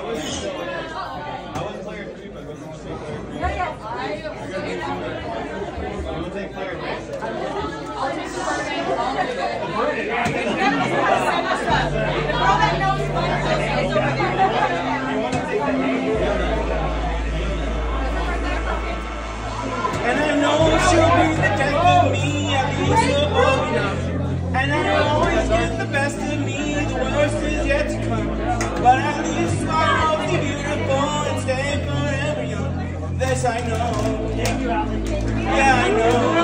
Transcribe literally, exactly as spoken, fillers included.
wasn't player three, but we're going to say player three. Yeah, yeah. I'm going to take player three. I'll take the first name. I'll take it. It's never going to send us up. The girl that knows one person is over there. You want to take that name? And I know she'll be the death of me, at least so old enough. And I always get the best of me, the worst is yet to come. But at least I'm mostly beautiful and stay forever young. This I know. Yeah, I know.